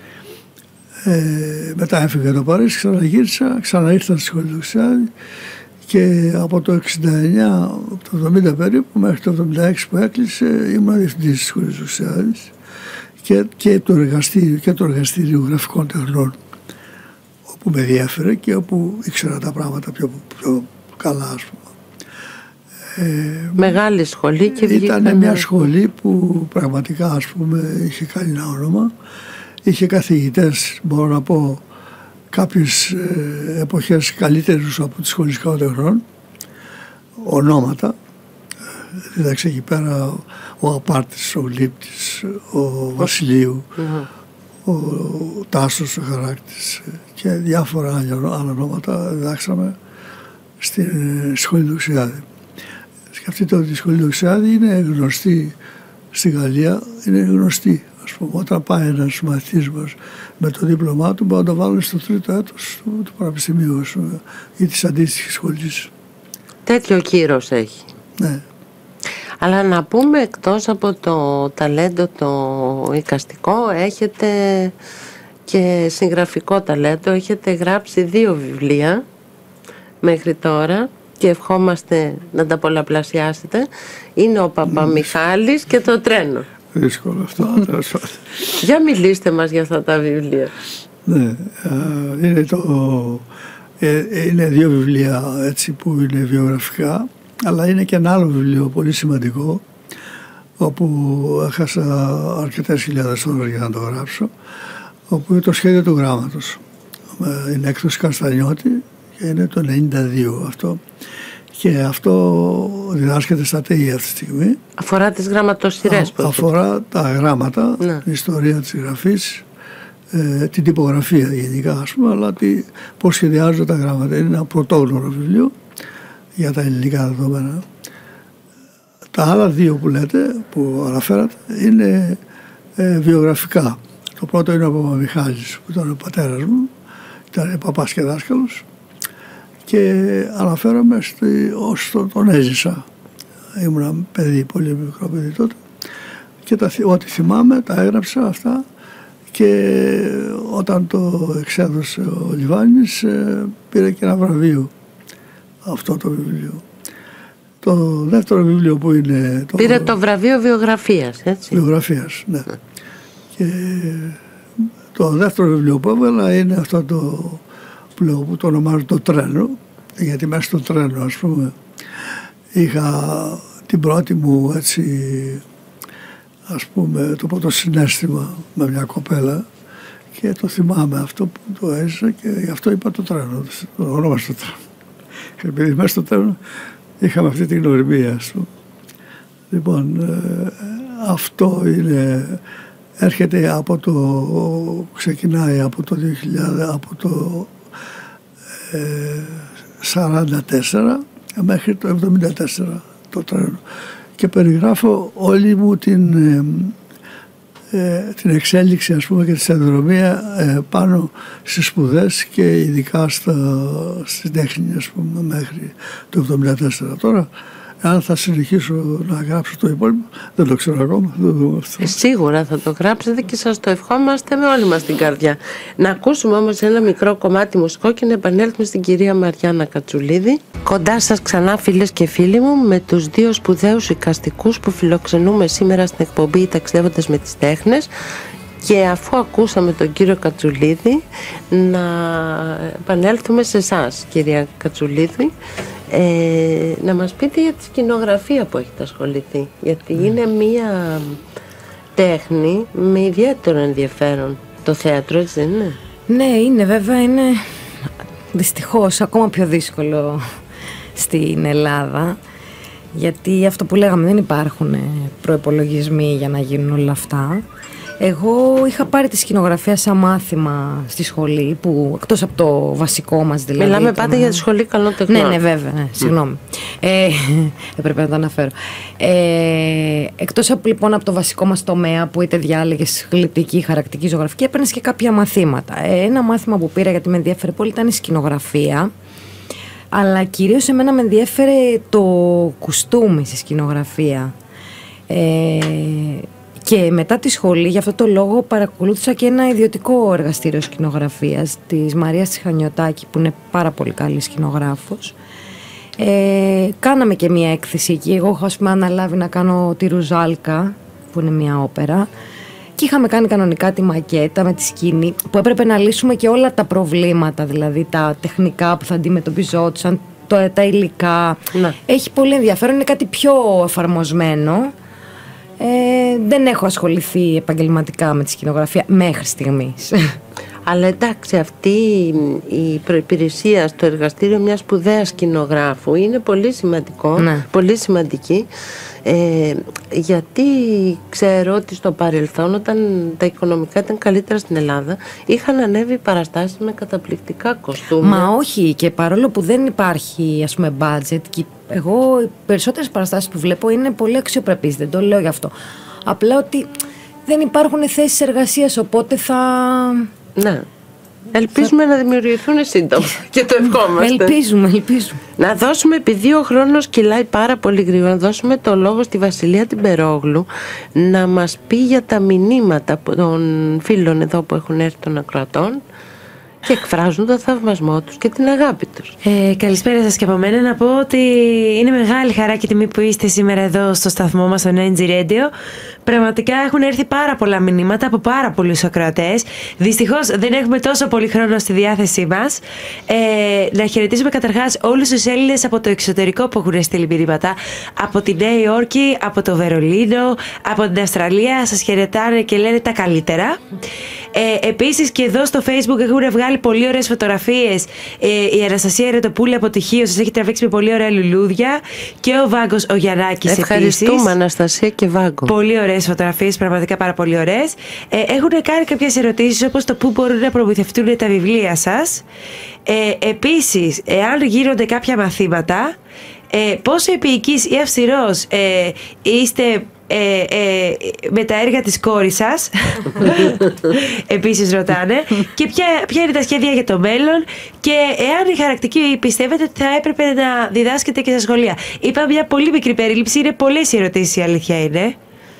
ε, μετά έφυγα το Παρίσι, ξαναγύρισα, ξαναήρθα στη Σχολή Δοξιάδη. Και από το εξήντα εννιά, το εβδομήντα περίπου, μέχρι το εβδομήντα έξι που έκλεισε, ήμουν διευθυντής της Σχολής Δοξιάδης και, και, το εργαστήριο, και το εργαστήριο γραφικών τεχνών, όπου με διέφερε και όπου ήξερα τα πράγματα πιο, πιο καλά, ας πούμε. Ε, Μεγάλη σχολή και ήταν βγήκαν... μια σχολή που πραγματικά, ας πούμε, είχε κάνει ένα όνομα. Είχε καθηγητές, μπορώ να πω, κάποιες ε, εποχές καλύτερους από τη Σχολή Τεχνών, ονόματα. Δίδαξε εκεί πέρα ο Απάρτης, ο Λήπτης, ο Βασιλείου, mm-hmm. ο, ο Τάσος, ο Χαράκτης και διάφορα άλλα ονόματα διδάξαμε στην Σχολή Δοξιάδη. Σκεφτείτε ότι η Σχολή Δοξιάδη είναι γνωστή στη Γαλλία, είναι γνωστή. Ας πούμε, όταν πάει ένας μαθητής μας με το δίπλωμά του, μπορεί να το βάλουν στο τρίτο έτος του, του πανεπιστημίου ή της αντίστοιχης σχολής. Τέτοιο κύρος έχει. Ναι. Αλλά να πούμε, εκτός από το ταλέντο το εικαστικό, έχετε και συγγραφικό ταλέντο. Έχετε γράψει δύο βιβλία μέχρι τώρα και ευχόμαστε να τα πολλαπλασιάσετε. Είναι ο Παπαμιχάλης και το τρένο. Δύσκολο αυτό. Για μιλήστε μας για αυτά τα βιβλία. Ναι, είναι, το, είναι δύο βιβλία έτσι που είναι βιογραφικά, αλλά είναι και ένα άλλο βιβλίο πολύ σημαντικό, όπου έχασα αρκετές χιλιάδες ώρες για να το γράψω, όπου είναι το σχέδιο του γράμματος. Είναι έκδοση Καστανιώτη και είναι το ενενήντα δύο αυτό. Και αυτό διδάσκεται στα ΤΕΙ αυτή τη στιγμή. Αφορά τις γραμματοσυρές. Α, αφορά τα γράμματα, ναι. Την ιστορία της γραφής, ε, την τυπογραφία γενικά, ας πούμε, αλλά τι, πώς σχεδιάζονται τα γράμματα. Είναι ένα πρωτόγνωρο βιβλίο για τα ελληνικά δεδομένα. Τα άλλα δύο που λέτε, που αναφέρατε, είναι ε, βιογραφικά. Το πρώτο είναι ο Παπαμιχάλης, που ήταν ο πατέρας μου, ήταν παπάς και δάσκαλος. Και αναφέρομαι στη, ως το, τον έζησα. Ήμουν παιδί, πολύ μικρό παιδί τότε. Και τα, ό,τι θυμάμαι τα έγραψα αυτά και όταν το εξέδωσε ο Λιβάνης πήρε και ένα βραβείο αυτό το βιβλίο. Το δεύτερο βιβλίο που είναι... Το, πήρε το βραβείο βιογραφίας, έτσι. Βιογραφίας, ναι. Mm. Και το δεύτερο βιβλίο που έβγαλα είναι αυτό το... που το ονομάζω το τρένο, γιατί μέσα στο τρένο, ας πούμε, είχα την πρώτη μου, έτσι, ας πούμε, το πρώτο συναίσθημα με μια κοπέλα και το θυμάμαι αυτό που το έζησα και γι' αυτό είπα το τρένο, το ονόμασα το τρένο. Και επειδή μέσα στο τρένο είχαμε αυτή την γνωριμία, ας πούμε. Λοιπόν, ε, αυτό είναι, έρχεται από το, ξεκινάει από το δύο χιλιάδες, από το σαράντα τέσσερα, μέχρι το εβδομήντα τέσσερα το τρένο. Και περιγράφω όλη μου την, ε, ε, την εξέλιξη, ας πούμε, και τη σταδιοδρομία ε, πάνω στις σπουδές και ειδικά στα, στην τέχνη, ας πούμε, μέχρι το εβδομήντα τέσσερα. Τώρα, αν θα συνεχίσω να γράψω το υπόλοιπο, δεν το ξέρω ακόμα. Θα το δούμε αυτό. Σίγουρα θα το γράψετε και σας το ευχόμαστε με όλη μας την καρδιά. Να ακούσουμε όμως ένα μικρό κομμάτι μουσικό και να επανέλθουμε στην κυρία Μαριάννα Κατσουλίδη. Κοντά σας ξανά, φίλες και φίλοι μου, με τους δύο σπουδαίους εικαστικούς που φιλοξενούμε σήμερα στην εκπομπή Ταξιδεύοντας με τις Τέχνες. Και αφού ακούσαμε τον κύριο Κατσουλίδη, να επανέλθουμε σε εσάς, κυρία Κατσουλίδη, ε, να μας πείτε για τη σκηνογραφία που έχετε ασχοληθεί, γιατί mm. είναι μία τέχνη με ιδιαίτερο ενδιαφέρον. Το θέατρο, έτσι δεν είναι? Ναι, είναι βέβαια, είναι δυστυχώς ακόμα πιο δύσκολο στην Ελλάδα, γιατί αυτό που λέγαμε, δεν υπάρχουν προϋπολογισμοί για να γίνουν όλα αυτά. Εγώ είχα πάρει τη σκηνογραφία σαν μάθημα στη σχολή, που εκτός από το βασικό μας δηλαδή. Μιλάμε πάντα για τη σχολή καλών τεχνών. Ναι, ναι, βέβαια, ναι, συγγνώμη. Mm. Ε, έπρεπε να το αναφέρω. Ε, εκτός από, λοιπόν, από το βασικό μας τομέα που είτε διάλεγες γλυπτική, χαρακτική, ζωγραφική, έπαιρνες και κάποια μαθήματα. Ε, ένα μάθημα που πήρα, γιατί με ενδιαφέρε πολύ, ήταν η σκηνογραφία. Αλλά κυρίως εμένα με ενδιέφερε το κουστούμι στη σκηνογραφία. Ε, Και μετά τη σχολή, γι' αυτό το λόγο, παρακολούθησα και ένα ιδιωτικό εργαστήριο σκηνογραφίας της Μαρίας Τσιχανιωτάκη, που είναι πάρα πολύ καλή σκηνογράφος. Ε, κάναμε και μία έκθεση εκεί. Εγώ έχω, ας πούμε, αναλάβει να κάνω τη Ρουζάλκα, που είναι μία όπερα, και είχαμε κάνει κανονικά τη μακέτα με τη σκηνή, που έπρεπε να λύσουμε και όλα τα προβλήματα, δηλαδή τα τεχνικά που θα αντιμετωπιζόντουσαν, τα υλικά. Να. Έχει πολύ ενδιαφέρον, είναι κάτι πιο εφαρμοσμένο. Ε, δεν έχω ασχοληθεί επαγγελματικά με τη σκηνογραφία μέχρι στιγμής. Αλλά εντάξει, αυτή η προϋπηρεσία στο εργαστήριο μιας σπουδαίας σκηνογράφου είναι πολύ σημαντικό, ναι. πολύ σημαντική, ε, γιατί ξέρω ότι στο παρελθόν, όταν τα οικονομικά ήταν καλύτερα στην Ελλάδα, είχαν ανέβει παραστάσεις με καταπληκτικά κοστούμια. Μα όχι, και παρόλο που δεν υπάρχει, ας πούμε, budget, και εγώ οι περισσότερες παραστάσεις που βλέπω είναι πολύ αξιοπρεπείς, δεν το λέω γι' αυτό. Απλά ότι δεν υπάρχουν θέσεις εργασίας, οπότε θα... Ναι. Ελπίζουμε θα... να δημιουργηθούν σύντομα και το ευχόμαστε. Ελπίζουμε, ελπίζουμε. Να δώσουμε, επειδή ο χρόνος κυλάει πάρα πολύ γρήγορα, να δώσουμε το λόγο στη Βασιλεία την Περόγλου να μας πει για τα μηνύματα των φίλων εδώ που έχουν έρθει, των ακροατών, και εκφράζουν τον θαυμασμό τους και την αγάπη τους. Ε, καλησπέρα σας και από μένα. Να πω ότι είναι μεγάλη χαρά και τιμή που είστε σήμερα εδώ στο σταθμό μας, στο νάιν τζι Radio. Πραγματικά έχουν έρθει πάρα πολλά μηνύματα από πάρα πολλούς ακροατές. Δυστυχώς δεν έχουμε τόσο πολύ χρόνο στη διάθεσή μας. Ε, να χαιρετήσουμε καταρχάς όλους τους Έλληνες από το εξωτερικό που έχουν στείλει μηνύματα. Από τη Νέα Υόρκη, από το Βερολίνο, από την Αυστραλία. Σας χαιρετάνε και λένε τα καλύτερα. Ε, επίσης και εδώ στο Facebook έχουν βγάλει πολύ ωραίες φωτογραφίες. Ε, η Αναστασία Ρετοπούλη από τη Χίο σας έχει τραβήξει με πολύ ωραία λουλούδια. Και ο Βάγκος ο Γιαννάκης επίσης. Ευχαριστούμε, Αναστασία και Βάγκο. Πολύ ωραίες φωτογραφίες, πραγματικά πάρα πολύ ωραίες. Ε, έχουν κάνει κάποιες ερωτήσεις, όπως το πού μπορούν να προμηθευτούν τα βιβλία σας. Ε, επίσης, εάν γίνονται κάποια μαθήματα, ε, πόσο επίοικης ή αυστηρός ε, είστε Ε, ε, με τα έργα της κόρης σας. Επίσης ρωτάνε. Και ποια, ποια είναι τα σχέδια για το μέλλον, και εάν η χαρακτική πιστεύετε ότι θα έπρεπε να διδάσκεται και στα σχολεία. Είπα μια πολύ μικρή περίληψη, είναι πολλές οι ερωτήσεις, η αλήθεια είναι.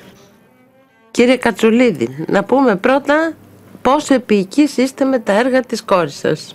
Κύριε Κατσουλίδη, να πούμε πρώτα πόσο επίοικης είστε με τα έργα της κόρης σας.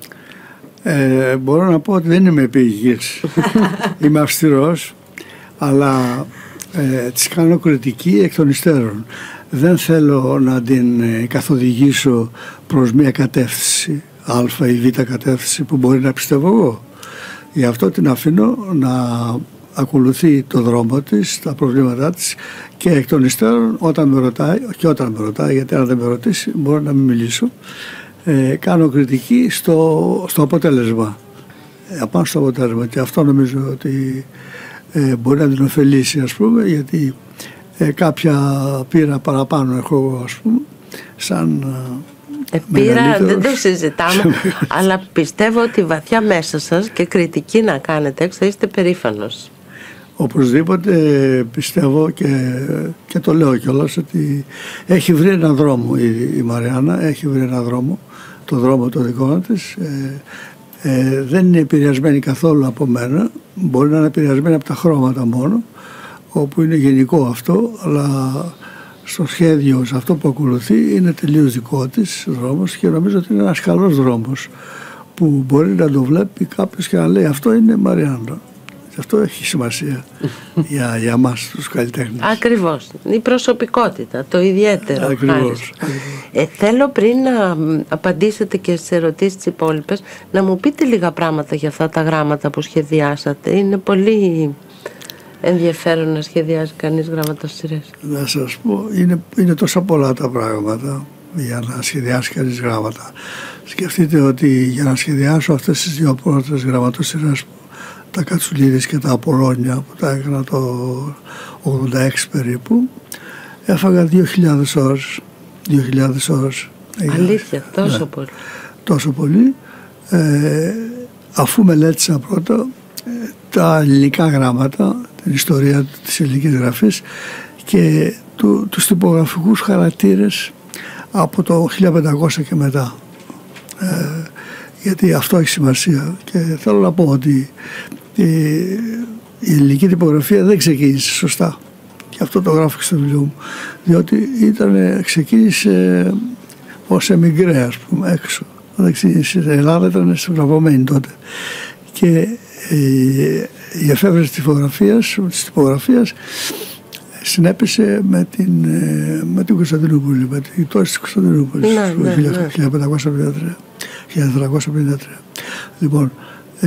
Ε, μπορώ να πω ότι δεν είμαι επίοικης. Είμαι αυστηρός, αλλά Ε, της κάνω κριτική εκ των υστέρων. Δεν θέλω να την ε, καθοδηγήσω προς μια κατεύθυνση α ή β κατεύθυνση που μπορεί να πιστεύω εγώ. Γι' αυτό την αφήνω να ακολουθεί το δρόμο της, τα προβλήματά της, και εκ των υστέρων όταν με ρωτάει, και όταν με ρωτάει, γιατί αν δεν με ρωτήσει μπορώ να μην μιλήσω, ε, κάνω κριτική στο, στο αποτέλεσμα. Ε, απάνω στο αποτέλεσμα, και αυτό νομίζω ότι Ε, μπορεί να την ωφελήσει, ας πούμε, γιατί ε, κάποια πείρα παραπάνω έχω, ας πούμε, σαν Ε, πήρα, δεν το συζητάμε, αλλά πιστεύω ότι βαθιά μέσα σας και κριτική να κάνετε έξω, είστε περήφανος. Οπωσδήποτε πιστεύω και, και το λέω κιόλας ότι έχει βρει έναν δρόμο η, η Μαριάννα, έχει βρει έναν δρόμο, το δρόμο το δικό της. Ε, ε, δεν είναι επηρεασμένη καθόλου από μένα, μπορεί να είναι επηρεασμένη από τα χρώματα μόνο, όπου είναι γενικό αυτό, αλλά στο σχέδιο, σε αυτό που ακολουθεί, είναι τελείως δικό της δρόμος και νομίζω ότι είναι ένας καλός δρόμος που μπορεί να το βλέπει κάποιος και να λέει αυτό είναι Μαριάννα. Αυτό έχει σημασία για, για μας τους καλλιτέχνες. Ακριβώς. Η προσωπικότητα, το ιδιαίτερο. Ακριβώς. Ε, θέλω πριν να απαντήσετε και στις ερωτήσεις τις υπόλοιπες, να μου πείτε λίγα πράγματα για αυτά τα γράμματα που σχεδιάσατε. Είναι πολύ ενδιαφέρον να σχεδιάζει κανείς γραμματοσυρές. Να σας πω, είναι, είναι τόσα πολλά τα πράγματα για να σχεδιάσει κανείς γράμματα. Σκεφτείτε ότι για να σχεδιάσω αυτές τις δύο πρώτες γραμματοσυρές, τα Κατσουλίδης και τα Απολώνια που τα έκανα το ογδόντα έξι περίπου, έφαγα δύο χιλιάδες ώρες. δύο χιλιάδες ώρες. Αλήθεια, τόσο ναι, πολύ. Τόσο πολύ. Ε, αφού μελέτησα πρώτα ε, τα ελληνικά γράμματα, την ιστορία της ελληνικής γραφής και του, τους τυπογραφικούς χαρακτήρες από το χίλια πεντακόσια και μετά. Ε, γιατί αυτό έχει σημασία και θέλω να πω ότι η, η ελληνική τυπογραφία δεν ξεκίνησε σωστά και αυτό το γράφω και στο βιβλίο μου, διότι ήταν, ξεκίνησε ως εμιγκρέ, ας πούμε, έξω. Η Ελλάδα ήταν στεγνωμένη τότε και η, η εφεύρεση της τυπογραφίας, της τυπογραφίας συνέπεσε με την, με την Κωνσταντινούπολη, με την πτώση της Κωνσταντινούπολης ναι, το ναι, ναι. χίλια πεντακόσια πενήντα τρία. χίλια τετρακόσια πενήντα τρία. Λοιπόν, ε,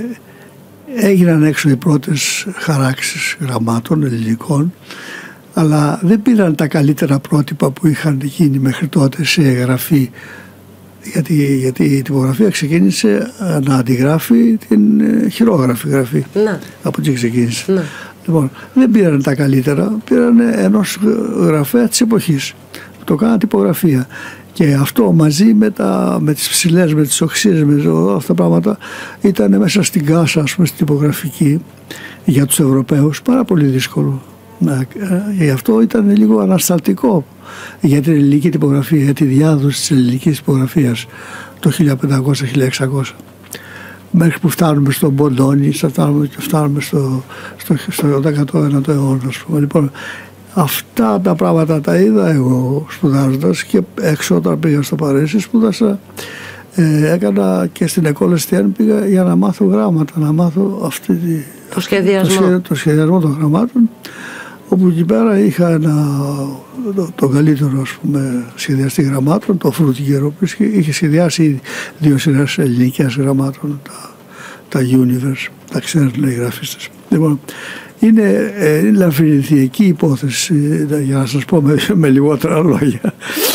έγιναν έξω οι πρώτες χαράξεις γραμμάτων ελληνικών, αλλά δεν πήραν τα καλύτερα πρότυπα που είχαν γίνει μέχρι τότε σε εγγραφή, γιατί, γιατί η τυπογραφία ξεκίνησε να αντιγράφει την ε, χειρόγραφη γραφή. Ναι. Από εκεί ξεκίνησε. Ναι. Λοιπόν, δεν πήραν τα καλύτερα, πήραν ενός γραφέα της εποχής. Το κάναν τυπογραφία. Και αυτό μαζί με, τα, με τις ψηλές, με τις οξύες, με όλα αυτά τα πράγματα ήταν μέσα στην κάσα, ας πούμε, στην τυπογραφική για τους Ευρωπαίους πάρα πολύ δύσκολο. Να, γι' αυτό ήταν λίγο ανασταλτικό για την ελληνική τυπογραφία, για τη διάδοση της ελληνικής τυπογραφίας το χίλια πεντακόσια με χίλια εξακόσια. Μέχρι που φτάνουμε στον Μποντόνι, φτάνουμε και φτάνουμε στο, στο, στο δεκαένο αιώνα. Λοιπόν, αυτά τα πράγματα τα είδα εγώ σπουδάζοντας και έξω όταν πήγα στο Παρίσι σπούδασα. Ε, έκανα και στην Εκόλ Εστιέν πήγα για να μάθω γράμματα, να μάθω αυτή τη, το, σχεδιασμό. Το, σχεδια, το σχεδιασμό των γραμμάτων, όπου εκεί πέρα είχα ένα, το, το καλύτερο, ας πούμε, σχεδιαστή γραμμάτων, το Φρουτιγέρο, που είχε σχεδιάσει δύο σειρές ελληνικές γραμμάτων, τα, τα Universe, τα ξέρουν οι γραφίστες. Λοιπόν, είναι, είναι λαφυρινθιακή υπόθεση, για να σας πω με, με λιγότερα λόγια.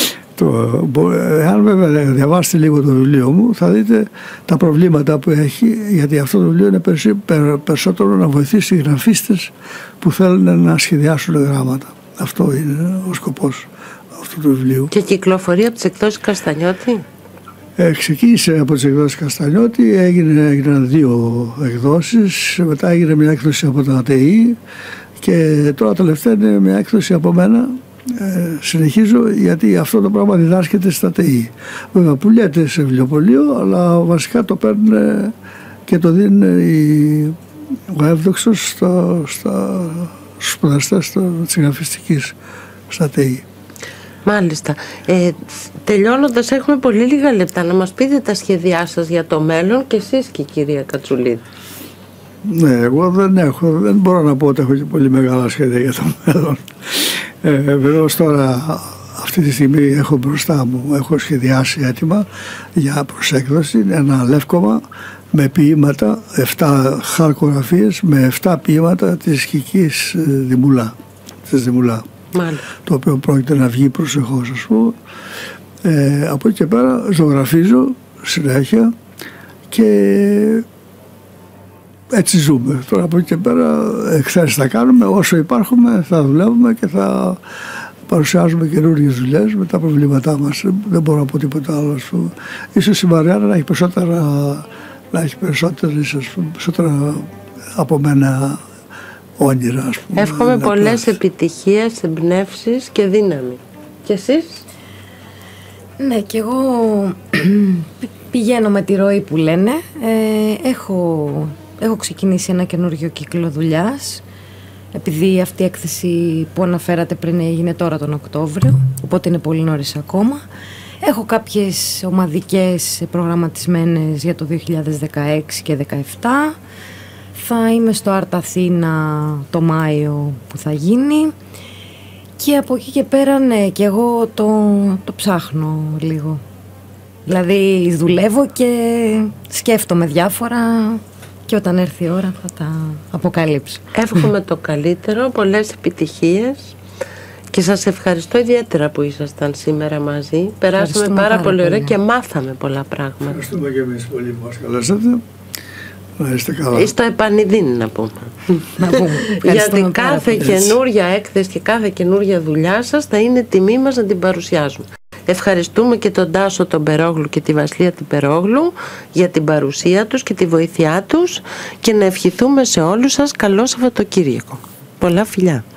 Αν βέβαια διαβάσετε λίγο το βιβλίο μου θα δείτε τα προβλήματα που έχει, γιατί αυτό το βιβλίο είναι περισσότερο να βοηθήσει οι γραφίστες που θέλουν να σχεδιάσουν γράμματα. Αυτό είναι ο σκοπός αυτού του βιβλίου. Και κυκλοφορεί από τις εκδόσεις Καστανιώτη. Ε, ξεκίνησε από τις εκδόσεις Καστανιώτη, έγινε, έγιναν δύο εκδόσεις, μετά έγινε μια έκδοση από τα ΤΕΙ και τώρα τελευταία είναι μια έκδοση από μένα. Ε, συνεχίζω γιατί αυτό το πράγμα διδάσκεται στα ΤΕΙ. Βέβαια πουλιέται σε βιβλιοπωλείο, αλλά βασικά το παίρνουν και το δίνουν οι, ο εύδοξος στα, στα σπουδαστές της γραφιστικής στα ΤΕΙ. Μάλιστα. Ε, τελειώνοντας, έχουμε πολύ λίγα λεπτά να μας πείτε τα σχέδιά σας για το μέλλον και εσείς και η κυρία Κατσουλίδη. Ναι, εγώ δεν έχω, δεν μπορώ να πω ότι έχω και πολύ μεγάλα σχέδια για το μέλλον. Ε, Βεβαίως τώρα αυτή τη στιγμή έχω μπροστά μου, έχω σχεδιάσει έτοιμα για προσέκδοση ένα λεύκομα με ποίηματα, εφτά χαρκογραφίες με εφτά ποίηματα της Κικής Δημουλά, της Δημουλά. Μάλιστα. Το οποίο πρόκειται να βγει προσεχώς, ας πούμε. Ε, από εκεί και πέρα ζωγραφίζω συνέχεια και έτσι ζούμε. Τώρα από εκεί και πέρα εκθέσεις θα κάνουμε, όσο υπάρχουμε θα δουλεύουμε και θα παρουσιάζουμε καινούργιες δουλειές με τα προβλήματά μας. Δεν μπορώ να πω τίποτα άλλο. Ίσως η Μαριάννα να έχει περισσότερα, να έχει περισσότερες, περισσότερα από μένα όνειρα, ας πούμε. Εύχομαι πολλές επιτυχίες, εμπνεύσεις και δύναμη. Και εσείς? Ναι, και εγώ πηγαίνω με τη ροή που λένε. Ε, έχω, έχω ξεκινήσει ένα καινούργιο κύκλο δουλειάς, επειδή αυτή η έκθεση που αναφέρατε πριν έγινε τώρα τον Οκτώβριο, οπότε είναι πολύ νωρίς ακόμα. Έχω κάποιες ομαδικές προγραμματισμένες για το δύο χιλιάδες δεκαέξι και δύο χιλιάδες δεκαεπτά. Θα είμαι στο Art Αθήνα το Μάιο που θα γίνει. Και από εκεί και πέρα, ναι, και εγώ το, το ψάχνω λίγο. Δηλαδή δουλεύω και σκέφτομαι διάφορα και όταν έρθει η ώρα θα τα αποκαλύψω. Εύχομαι το καλύτερο, πολλές επιτυχίες και σας ευχαριστώ ιδιαίτερα που ήσασταν σήμερα μαζί. Περάσαμε πάρα, πάρα πολύ ωραία και μάθαμε πολλά πράγματα. Ευχαριστούμε και εμείς πολύ που μας καλέσατε. Να είστε καλά. Στο επανειδήν να πούμε. Να πούμε. Γιατί κάθε καινούρια έκθεση και κάθε καινούρια δουλειά σας θα είναι τιμή μας να την παρουσιάζουμε. Ευχαριστούμε και τον Τάσο τον Περόγλου και τη Βασιλεία την Περόγλου για την παρουσία τους και τη βοήθειά τους και να ευχηθούμε σε όλους σας καλό Σαββατοκύριακο. Πολλά φιλιά.